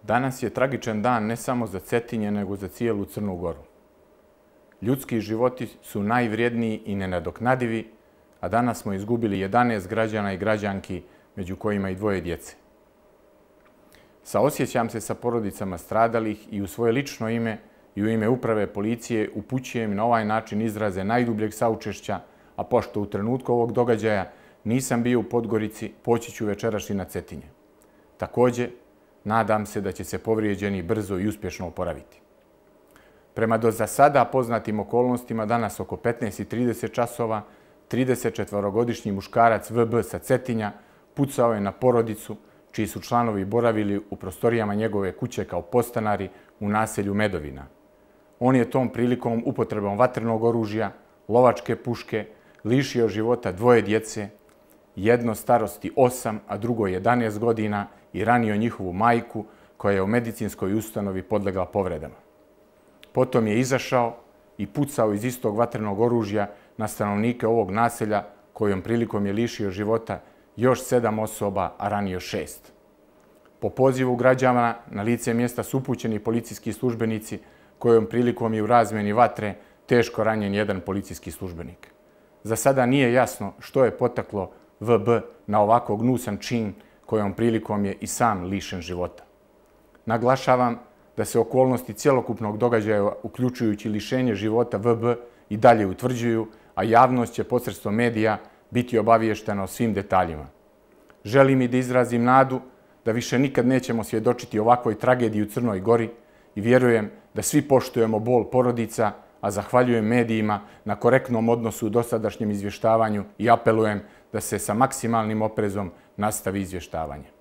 Danas je tragičan dan ne samo za Cetinje, nego za cijelu Crnu Goru. Ljudski životi su najvrijedniji i nenadoknadivi, a danas smo izgubili 11 građana i građanki, među kojima i 2 djece. Saosjećam se sa porodicama stradalih i u svoje lično ime i u ime uprave policije upućujem na ovaj način izraze najdubljeg saučešća, a pošto u trenutku ovog događaja nisam bio u Podgorici, poći ću večeras i na Cetinje. Također, nadam se da će se povrijeđeni brzo i uspješno oporaviti. Prema do za sada poznatim okolnostima, danas oko 15:30 časova, 34-godišnji muškarac VB sa Cetinja pucao je na porodicu, čiji su članovi boravili u prostorijama njegove kuće kao podstanari u naselju Medovina. On je tom prilikom upotrebom vatrenog oružja, lovačke puške, lišio života 2 djece, jedno starosti 8, a drugo 11 godina, i ranio njihovu majku, koja je u medicinskoj ustanovi podlegla povredama. Potom je izašao i pucao iz istog vatrenog oružja na stanovnike ovog naselja, kojom prilikom je lišio života još 7 osoba, a ranio 6. Po pozivu građana na lice mjesta su upućeni policijski službenici, kojom prilikom je u razmjeni vatre teško ranjen jedan policijski službenik. Za sada nije jasno što je potaklo VB na ovako gnusan čin, kojom prilikom je i sam lišen života. Naglašavam da se okolnosti cjelokupnog događaja, uključujući lišenje života VB, i dalje utvrđuju, a javnost će posredstvom medija biti obaviještena o svim detaljima. Želim i da izrazim nadu da više nikad nećemo svjedočiti ovakvoj tragediji u Crnoj Gori i vjerujem da svi poštujemo bol porodica, a zahvaljujem medijima na korektnom odnosu u dosadašnjem izvještavanju i apelujem da se sa maksimalnim oprezom nastavi izvještavanje.